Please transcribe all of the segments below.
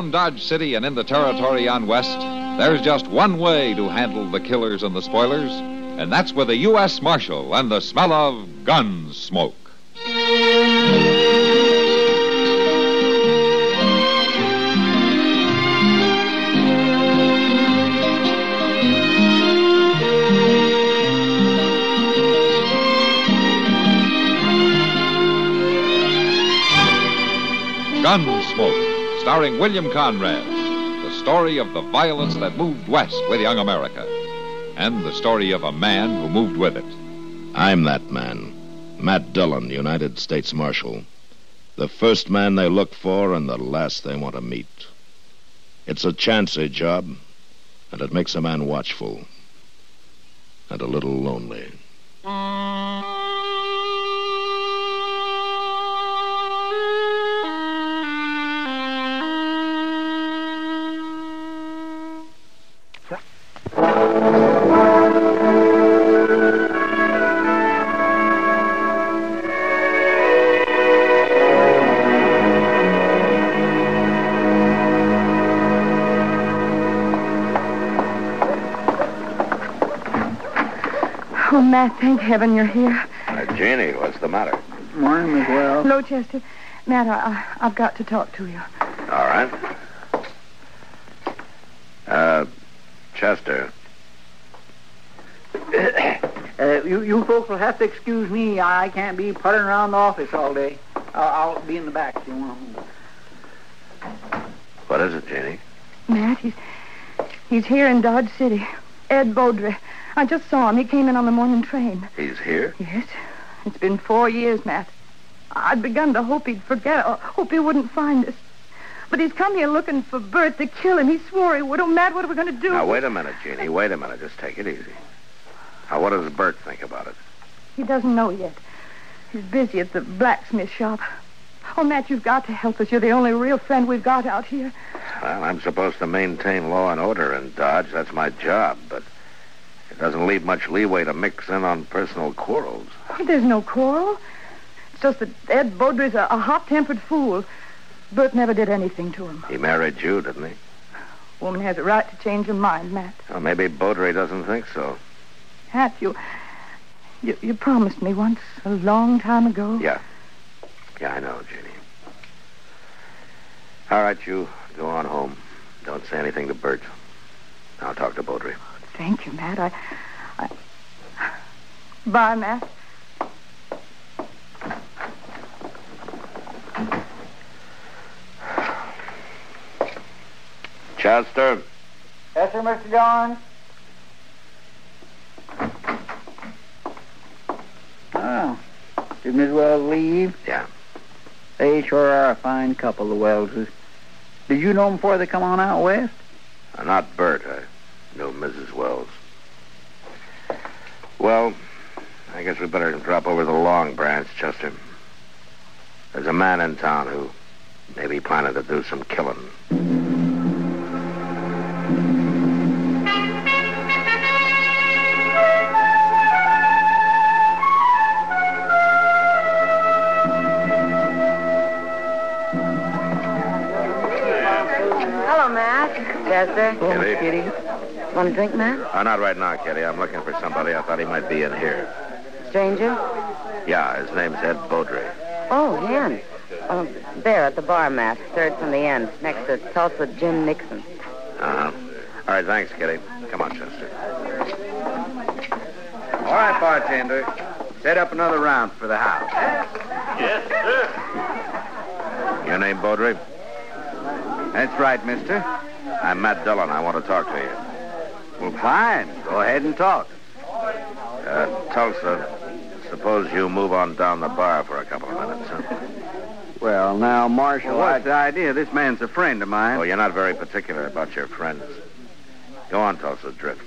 around Dodge City and in the territory on west, there's just one way to handle the killers and the spoilers, and that's with a U.S. Marshal and the smell of Gunsmoke. Gunsmoke, starring William Conrad, the story of the violence that moved west with young America, and the story of a man who moved with it. I'm that man, Matt Dillon, United States Marshal. The first man they look for and the last they want to meet. It's a chancy job, and it makes a man watchful and a little lonely. Oh, Matt, thank heaven you're here. Jeannie, what's the matter? Morning, Miss Wells. Hello, Chester. Matt, I've got to talk to you. All right. Chester. You folks will have to excuse me. I can't be puttering around the office all day. I'll be in the back if you want. What is it, Jeannie? Matt, he's here in Dodge City. Ed Beaudry. I just saw him. He came in on the morning train. He's here? Yes. It's been 4 years, Matt. I'd begun to hope he'd forget, or hope he wouldn't find us. But he's come here looking for Bert to kill him. He swore he would. Oh, Matt, what are we going to do? Now, wait a minute, Jeannie. Wait a minute. Just take it easy. Now, what does Bert think about it? He doesn't know yet. He's busy at the blacksmith shop. Oh, Matt, you've got to help us. You're the only real friend we've got out here. Well, I'm supposed to maintain law and order in Dodge. That's my job, but it doesn't leave much leeway to mix in on personal quarrels. Oh, there's no quarrel. It's just that Ed Beaudry's a hot-tempered fool. Bert never did anything to him. He married you, didn't he? Woman has a right to change her mind, Matt. Well, maybe Beaudry doesn't think so. Matt, you promised me once a long time ago. Yeah, I know, Jeannie. All right, you go on home. Don't say anything to Bert. I'll talk to Beaudry. Thank you, Matt. Bye, Matt. Chester. Yes, sir, Mr. John. Oh, did Miss Wells leave? Yeah. They sure are a fine couple, the Wellses. Did you know them before they come on out west? Not Bert. I know Mrs. Wells. Well, I guess we better drop over the Long Branch, Chester. There's a man in town who may be planning to do some killing. Hello, Matt. Chester. Kitty. Want a drink, Matt? Not right now, Kitty. I'm looking for somebody. I thought he might be in here. Stranger? Yeah, his name's Ed Beaudry. Oh, him. There at the bar, Matt. Third from the end. Next to Tulsa Jim Nixon. Uh-huh. All right, thanks, Kitty. Come on, Chester. All right, bartender. Set up another round for the house. Yes, sir. Your name, Beaudry? That's right, mister. I'm Matt Dillon. I want to talk to you. Well, fine. Go ahead and talk. Tulsa, suppose you move on down the bar for a couple of minutes, huh? Well, now, Marshal, what's the idea? This man's a friend of mine. Oh, you're not very particular about your friends. Go on, Tulsa, drift.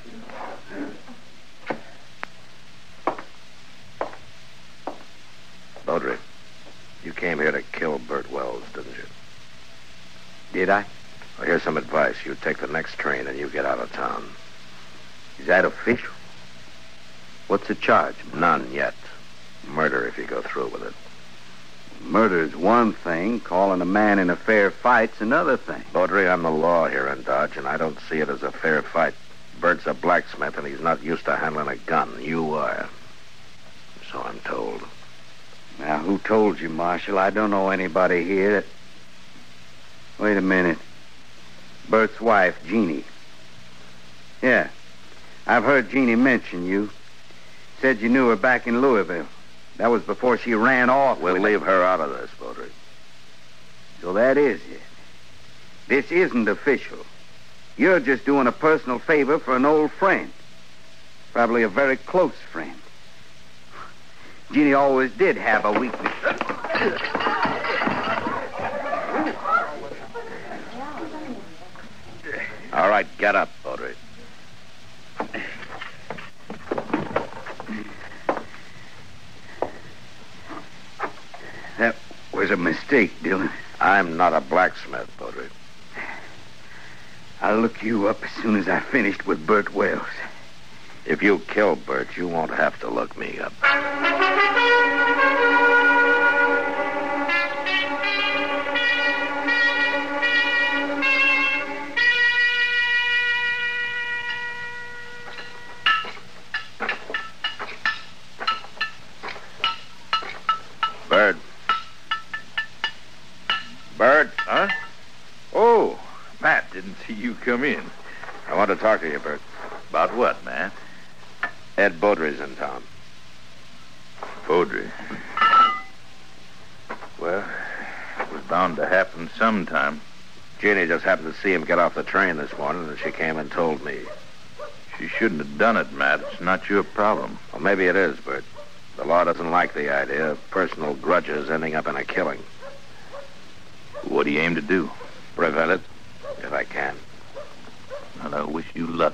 Beaudry, you came here to kill Bert Wells, didn't you? Did I? Well, here's some advice. You take the next train and you get out of town. Is that official? What's the charge? None yet. Murder if you go through with it. Murder's one thing. Calling a man in a fair fight's another thing. Baudry, I'm the law here in Dodge, and I don't see it as a fair fight. Bert's a blacksmith, and he's not used to handling a gun. You are. So I'm told. Now, who told you, Marshal? I don't know anybody here. Wait a minute. Bert's wife, Jeannie. Yeah. I've heard Jeannie mention you. Said you knew her back in Louisville. That was before she ran off. We'll leave her out of this, Baudry. So that is it. This isn't official. You're just doing a personal favor for an old friend. Probably a very close friend. Jeannie always did have a weakness. All right, get up, Baudry. That was a mistake, Dillon. I'm not a blacksmith, Baudry. I'll look you up as soon as I finished with Bert Wells. If you kill Bert, you won't have to look me up. Bert. Bert? Huh? Oh, Matt, didn't see you come in. I want to talk to you, Bert. About what, Matt? Ed Baudry's in town. Baudry. Well, it was bound to happen sometime. Jeannie just happened to see him get off the train this morning, and she came and told me. She shouldn't have done it, Matt. It's not your problem. Well, maybe it is, Bert. The law doesn't like the idea of personal grudges ending up in a killing. What do you aim to do? Prevent it, if I can. And I wish you luck.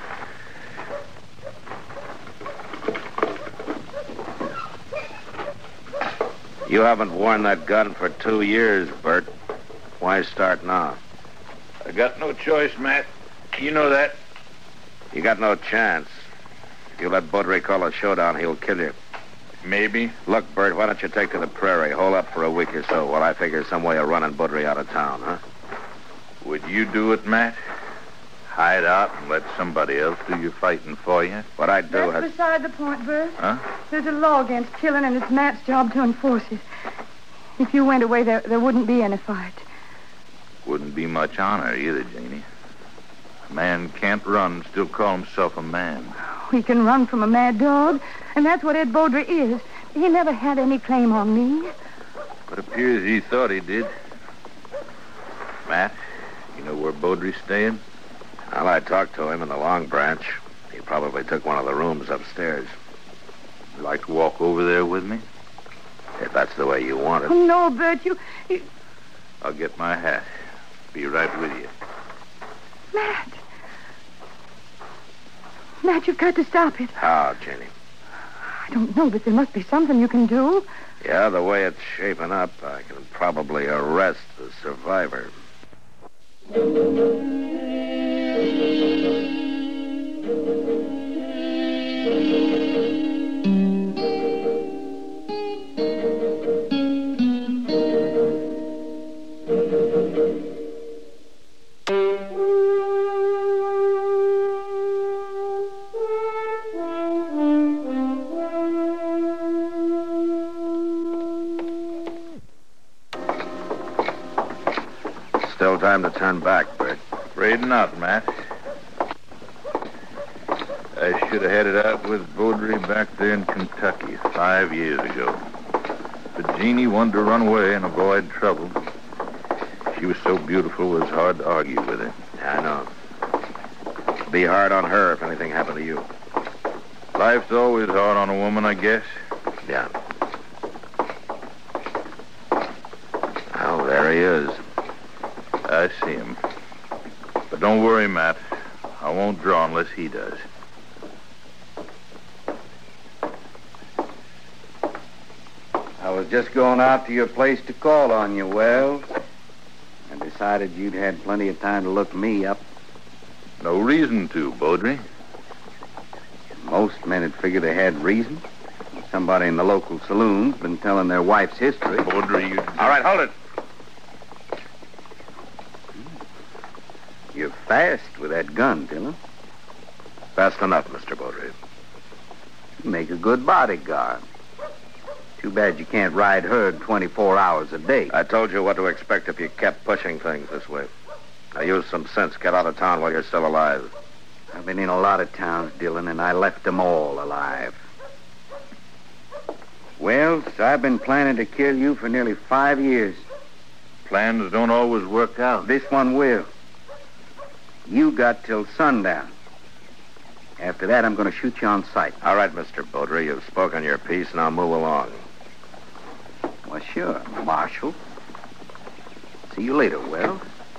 You haven't worn that gun for 2 years, Bert. Why start now? I got no choice, Matt. You know that. You got no chance. If you let Baudry call a showdown, he'll kill you. Maybe. Look, Bert, why don't you take to the prairie, hole up for a week or so while I figure some way of running Baudry out of town, huh? Would you do it, Matt? Hide out and let somebody else do your fighting for you? What I'd do That's beside the point, Bert. Huh? There's a law against killing, and it's Matt's job to enforce it. If you went away, there wouldn't be any fight. Wouldn't be much honor either, Janie. A man can't run and still call himself a man. He can run from a mad dog, and that's what Ed Baudry is. He never had any claim on me. It appears he thought he did. Matt, you know where Baudry's staying? Well, I talked to him in the Long Branch. He probably took one of the rooms upstairs. Would you like to walk over there with me? If that's the way you want it. Oh, no, Bert, you... I'll get my hat. Be right with you. Matt. Matt, you've got to stop it. How, Jenny? I don't know, but there must be something you can do. Yeah, the way it's shaping up, I can probably arrest the survivor. Still time to turn back, Bert. Afraid not, Matt. I should have had it out with Baudry back there in Kentucky 5 years ago. But Jeannie wanted to run away and avoid trouble. She was so beautiful, it was hard to argue with her. Yeah, I know. Be hard on her if anything happened to you. Life's always hard on a woman, I guess. Yeah. Oh, there he is. I see him. But don't worry, Matt. I won't draw unless he does. I was just going out to your place to call on you, Wells. I decided you'd had plenty of time to look me up. No reason to, Baudry. Most men would figure they had reason. Somebody in the local saloon's been telling their wife's history. Baudry, you... All right, hold it. You're fast with that gun, Dillon. Fast enough, Mr. Baudry. You make a good bodyguard. Too bad you can't ride herd 24 hours a day. I told you what to expect if you kept pushing things this way. Now use some sense. Get out of town while you're still alive. I've been in a lot of towns, Dillon, and I left them all alive. Well, I've been planning to kill you for nearly 5 years. Plans don't always work out. This one will. You got till sundown. After that, I'm going to shoot you on sight. All right, Mr. Baudry, you've spoken your piece. Now move along. Well, sure, Marshal. See you later, Wells.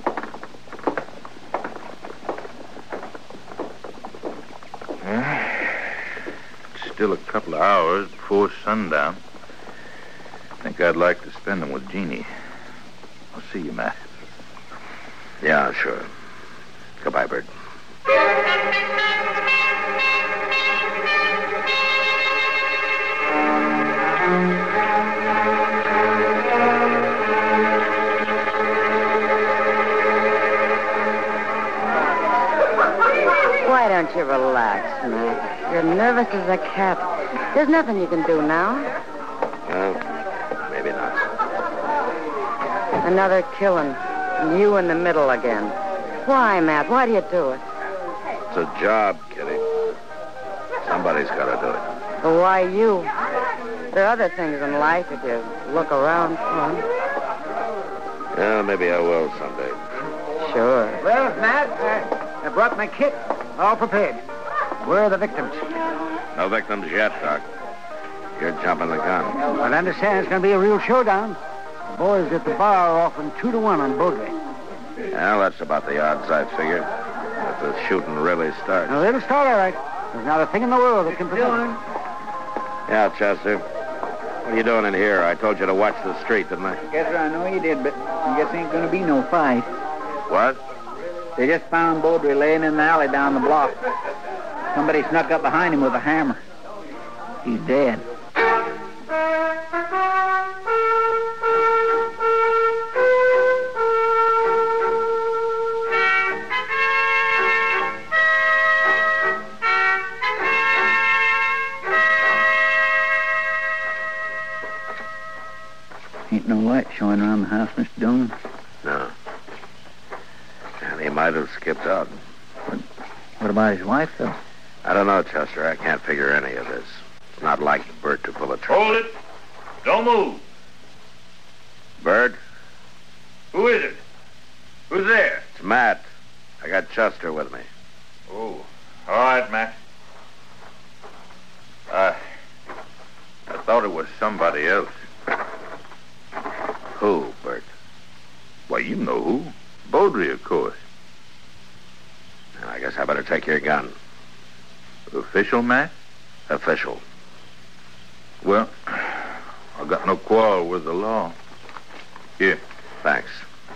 It's still a couple of hours before sundown. I think I'd like to spend them with Jeannie. I'll see you, Matt. Yeah, sure. Goodbye, Bert. Why don't you relax, Matt? You're nervous as a cat. There's nothing you can do now. Well, maybe not. Another killing. And you in the middle again. Why, Matt? Why do you do it? It's a job, Kitty. Somebody's got to do it. But why you? There are other things in life if you look around for 'em. Yeah, maybe I will someday. Sure. Well, Matt, I brought my kit. All prepared. Where are the victims? No victims yet, Doc. You're jumping the gun. Well, I understand it's going to be a real showdown. The boys at the bar are offering 2-1 on Baudry. Well, that's about the odds I figure. If the shooting really starts. Now, it'll start all right. There's not a thing in the world that can prevent it. Yeah, Chester. What are you doing in here? I told you to watch the street, didn't I? Yes, sir, I know you did, but I guess ain't going to be no fight. What? They just found Baudry laying in the alley down the block. Somebody snuck up behind him with a hammer. He's dead. Ain't no light showing around the house, Mr. Dillon. No. And he might have skipped out. What about his wife, though? I don't know, Chester. I can't figure any of this. It's not like Bert to pull a trick. Hold it. Don't move. Bert? Who is it? Who's there? It's Matt. I got Chester with me. Oh, all right, Matt. I thought it was somebody else. Who, Bert? Why, you know who. Baudry, of course. I guess I better take your gun. Official, Matt? Official. Well, I got no quarrel with the law. Here. Thanks.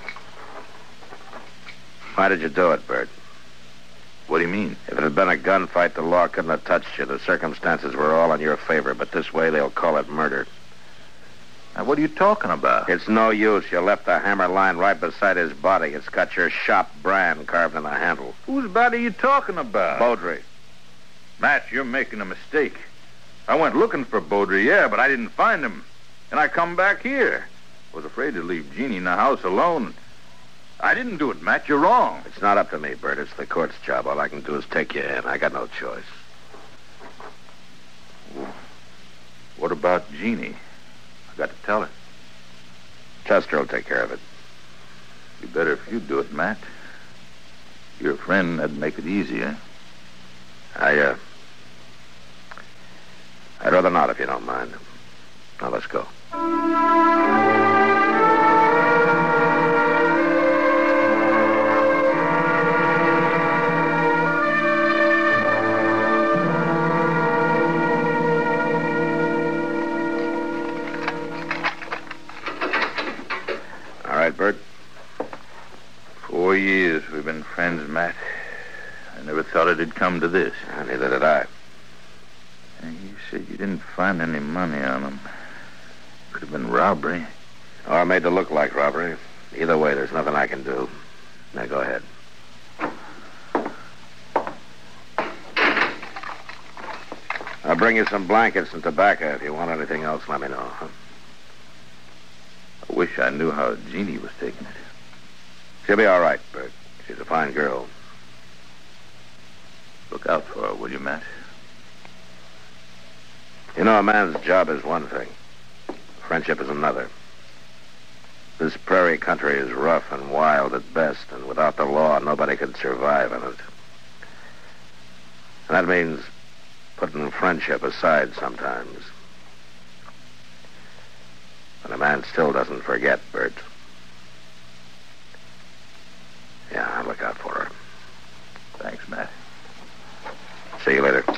Why did you do it, Bert? What do you mean? If it had been a gunfight, the law couldn't have touched you. The circumstances were all in your favor, but this way they'll call it murder. Now, what are you talking about? It's no use. You left the hammer lying right beside his body. It's got your shop brand carved in the handle. Whose body are you talking about? Baudry. Matt, you're making a mistake. I went looking for Baudry, yeah, but I didn't find him. And I come back here. Was afraid to leave Jeannie in the house alone. I didn't do it, Matt. You're wrong. It's not up to me, Bert. It's the court's job. All I can do is take you in. I got no choice. What about Jeannie? I got to tell her. Chester will take care of it. You better if you do it, Matt. Your friend, that'd make it easier. I'd rather not, if you don't mind. Now, let's go. All right, Bert. 4 years we've been friends, Matt. I never thought it'd come to this. Neither did I. You said you didn't find any money on him. Could have been robbery. Or made to look like robbery. Either way, there's nothing I can do. Now, go ahead. I'll bring you some blankets and tobacco. If you want anything else, let me know. Huh? I wish I knew how Jeannie was taking it. She'll be all right, Bert. She's a fine girl. Look out for her, will you, Matt? You know, a man's job is one thing. Friendship is another. This prairie country is rough and wild at best, and without the law, nobody could survive in it. And that means putting friendship aside sometimes. But a man still doesn't forget, Bert. Yeah, I'll look out for her. Thanks, Matt. See you later.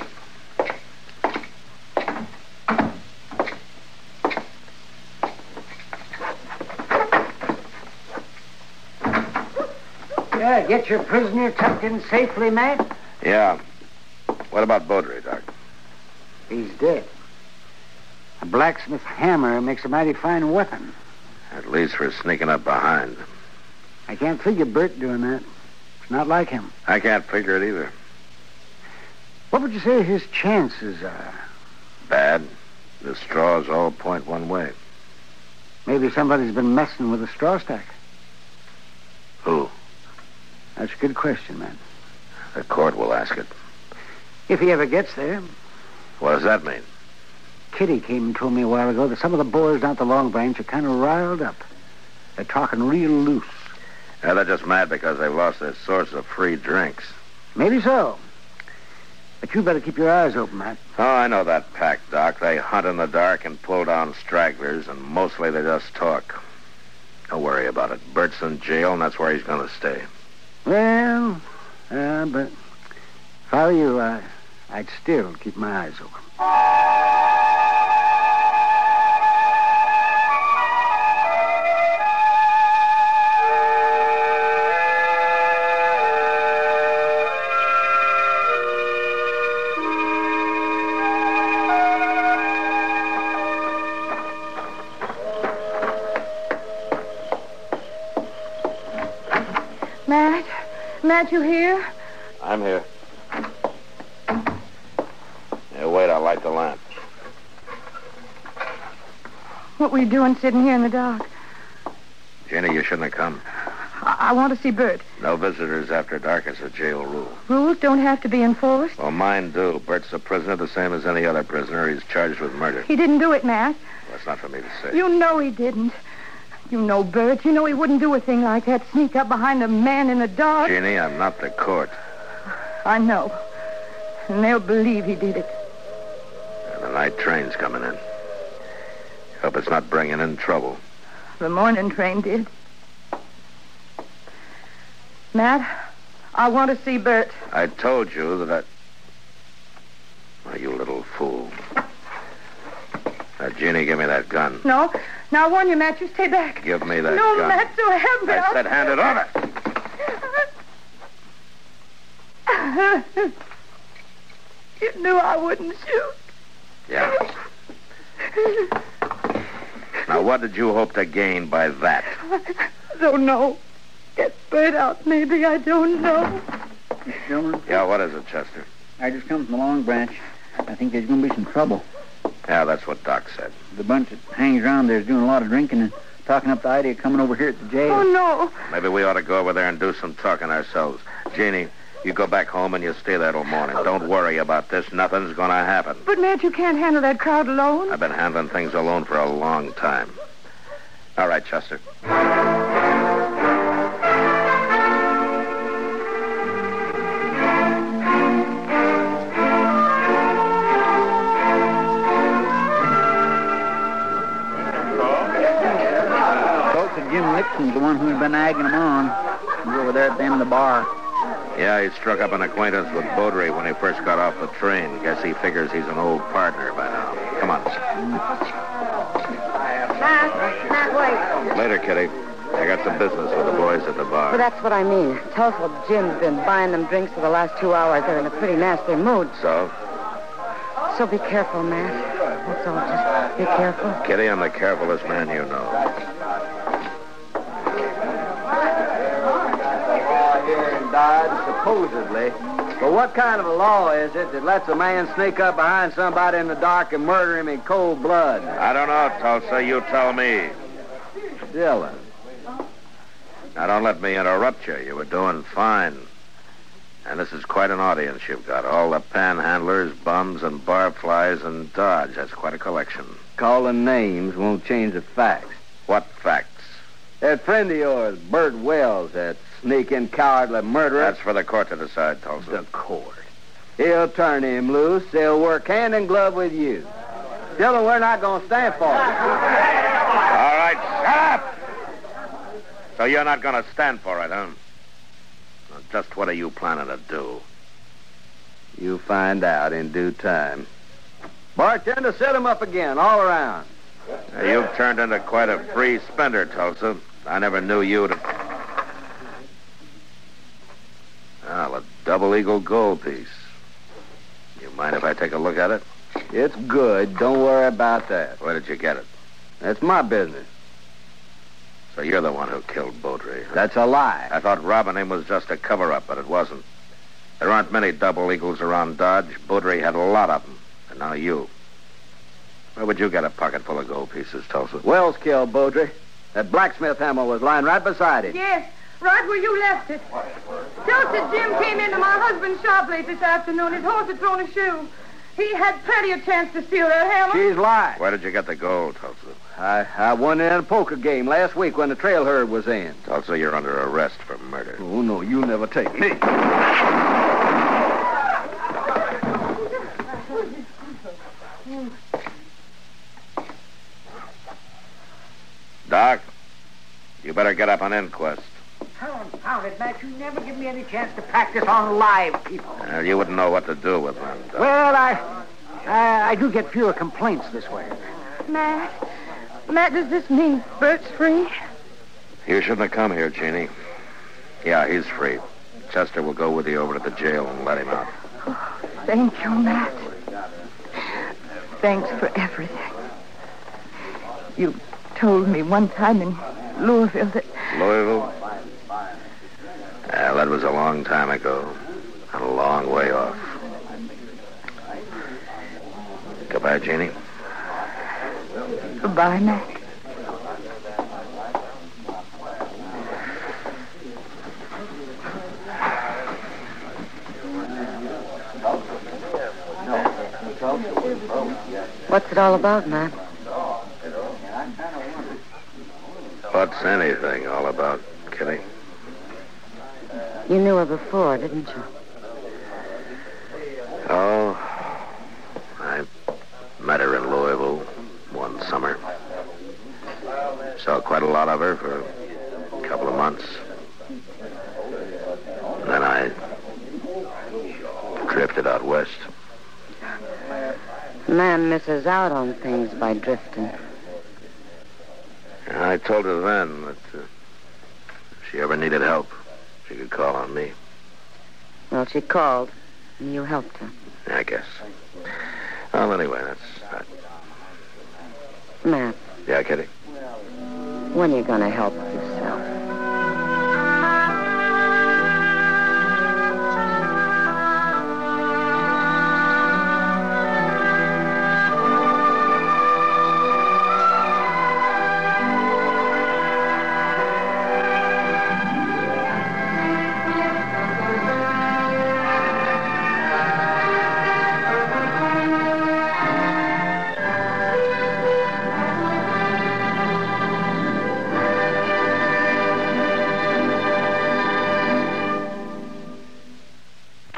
Yeah, get your prisoner tucked in safely, Matt? Yeah. What about Baudry, Doc? He's dead. A blacksmith hammer makes a mighty fine weapon. At least for sneaking up behind. I can't figure Bert doing that. It's not like him. I can't figure it either. What would you say his chances are? Bad. The straws all point one way. Maybe somebody's been messing with the straw stack. Who? That's a good question, man. The court will ask it. If he ever gets there. What does that mean? Kitty came and told me a while ago that some of the boys down at the Long Branch are kind of riled up. They're talking real loose. Yeah, they're just mad because they've lost their source of free drinks. Maybe so. But you better keep your eyes open, Matt. Oh, I know that pack, Doc. They hunt in the dark and pull down stragglers, and mostly they just talk. Don't worry about it. Bert's in jail, and that's where he's going to stay. Well, but if I were you, I'd still keep my eyes open. Matt, you here? I'm here. Yeah, wait, I'll light the lamp. What were you doing sitting here in the dark? Jenny, you shouldn't have come. I want to see Bert. No visitors after dark is a jail rule. Rules don't have to be enforced. Well, mine do. Bert's a prisoner the same as any other prisoner. He's charged with murder. He didn't do it, Matt. That's not for me to say. You know he didn't. You know Bert. You know he wouldn't do a thing like that. Sneak up behind a man in the dark. Jeannie, I'm not the court. I know. And they'll believe he did it. And the night train's coming in. Hope it's not bringing in trouble. The morning train did. Matt, I want to see Bert. I told you that Oh, you little fool. Now, Jeannie, give me that gun. No. Now, I warn you, Matt, you stay back. Give me that no, gun. No, Matt, so help me. I said hand it over. You knew I wouldn't shoot. Yeah. Now, what did you hope to gain by that? I don't know. Get Bert out, maybe. I don't know. Mr. Dillon? Yeah, what is it, Chester? I just come from the Long Branch. I think there's going to be some trouble. Yeah, that's what Doc said. The bunch that hangs around there is doing a lot of drinking and talking up the idea of coming over here at the jail. Oh, no. Maybe we ought to go over there and do some talking ourselves. Jeannie, you go back home and you stay there till morning. Don't worry about this. Nothing's going to happen. But, Matt, you can't handle that crowd alone. I've been handling things alone for a long time. All right, Chester. Jim Nixon's the one who's been egging him on. He's over there at the end of the bar. Yeah, he struck up an acquaintance with Baudry when he first got off the train. Guess he figures he's an old partner by now. Come on. Matt, wait. Later, Kitty. I got some business with the boys at the bar. Well, that's what I mean. Tell us what Jim's been buying them drinks for the last 2 hours. They're in a pretty nasty mood. So? So be careful, Matt. That's all. Just be careful. Kitty, I'm the carefulest man you know. Law here in Dodge, supposedly. But what kind of a law is it that lets a man sneak up behind somebody in the dark and murder him in cold blood? I don't know, Tulsa. You tell me. Dillon. Now, don't let me interrupt you. You were doing fine. And this is quite an audience you've got. All the panhandlers, bums, and barflies in Dodge. That's quite a collection. Calling names won't change the facts. What facts? That friend of yours, Bert Wells, that sneaking, cowardly murderer. That's for the court to decide, Tulsa. The court. He'll turn him loose. They'll work hand in glove with you. Dillon, we're not going to stand for it. All right, shut up! So you're not going to stand for it, huh? Well, just what are you planning to do? You'll find out in due time. Bartender, set him up again, all around. Now, you've turned into quite a free spender, Tulsa. I never knew you to... Well, a double eagle gold piece. You mind if I take a look at it? It's good. Don't worry about that. Where did you get it? That's my business. So you're the one who killed Beaudry, huh? That's a lie. I thought robbing him was just a cover-up, but it wasn't. There aren't many double eagles around Dodge. Beaudry had a lot of them. And now you. Where would you get a pocket full of gold pieces, Tulsa? Wells killed Beaudry. That blacksmith hammer was lying right beside him. Yes, right where you left it. Tulsa Jim came into my husband's shop late this afternoon. His horse had thrown a shoe. He had plenty of chance to steal that hammer. She's lying. Where did you get the gold, Tulsa? I won it in a poker game last week when the trail herd was in. Tulsa, you're under arrest for murder. Oh, no, you'll never take me. Doc, you better get up on inquest. Confound it, Matt. You never give me any chance to practice on live people. You wouldn't know what to do with them, Doc. Well, I do get fewer complaints this way. Matt, does this mean Bert's free? You shouldn't have come here, Jeannie. Yeah, he's free. Chester will go with you over to the jail and let him out. Oh, thank you, Matt. Thanks for everything. You told me one time in Louisville that... Louisville? That was a long time ago. And a long way off. Goodbye, Jeannie. Goodbye, Matt. What's it all about, Matt? What's anything all about, Kitty? You knew her before, didn't you? Oh, I met her in Louisville one summer. Saw quite a lot of her for a couple of months. And then I drifted out west. Man misses out on things by drifting. And I told her then that if she ever needed help, she could call on me. Well, she called, and you helped her. I guess. Well, anyway, that's that. Matt. Yeah, Kitty? When are you going to help yourself?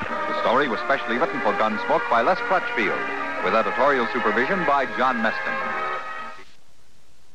Was specially written for Gunsmoke by Les Crutchfield, with editorial supervision by John Meston.